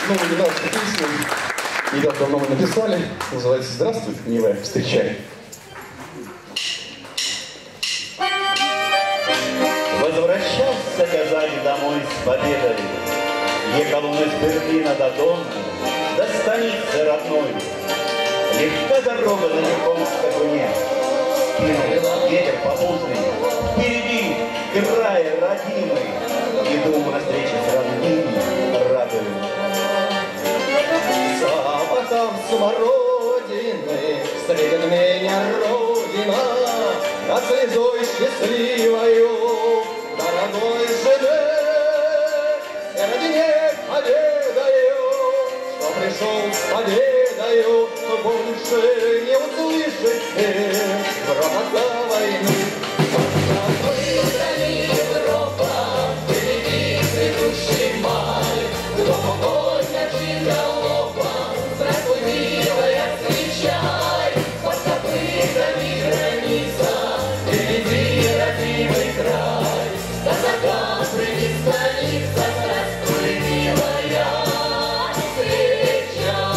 новую недавнюю песню. Не так давно мы написали. Называется «Здравствуй, милая, встречай». Возвращался Казань домой с победой. Ехал он из Берлина до Дона, до станицы родной. Легка дорога на легком скакуне. Кинул ветер попутный, впереди край родимый. Иду на встрече с родными, радую. Запахом смородины встретит меня Родина, над слезой счастливою дорогой жены. Ради ней победою, что пришел с победою, больше не услышит грохота войны. Европа, впереди цветущий май, дома больно галопа, здравствуй, милая, встречай, под копытами граница, впереди родимый край, до заката прыгнет столица, здравствуй, милая, встречай.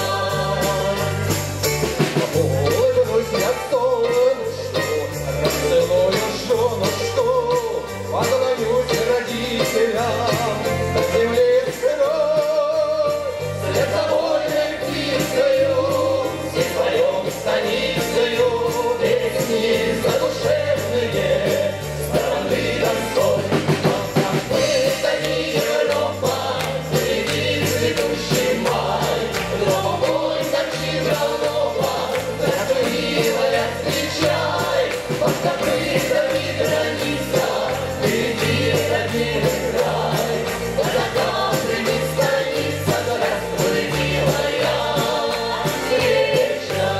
Улыбнусь я солнышку, расцелую женушку, поклонюсь родителям, на земле сырой. Вслед за вольной птицею, все поем станицею, песни задушевные, стороны танцой. Это не Европа, впереди цветущий май, дома бой, торчит голова, здравствуй, милая, встречай, под копытами граница, впереди родимый край, до заката прыгнет столица, здравствуй, милая, встречай.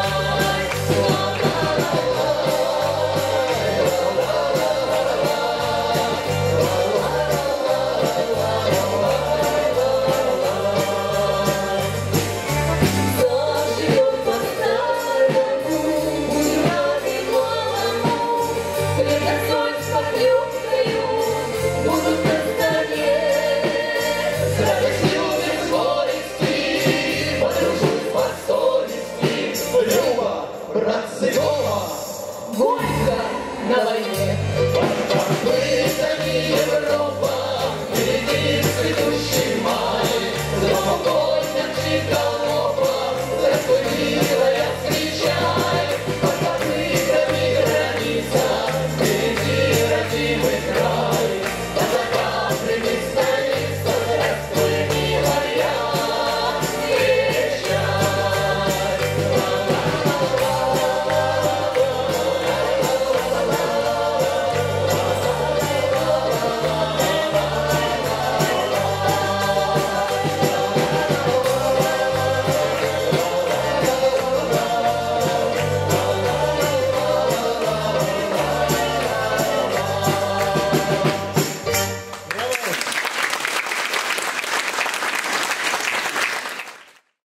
Заживет по-старому, будем рады малому, хлеб соль с похлебкою будут на столе. С радостью без горести подружусь по совести. Люба, братцы, Лёва, Горько на войне. Под копытами Европа, впереди цветущий май, дома боль торчит голова.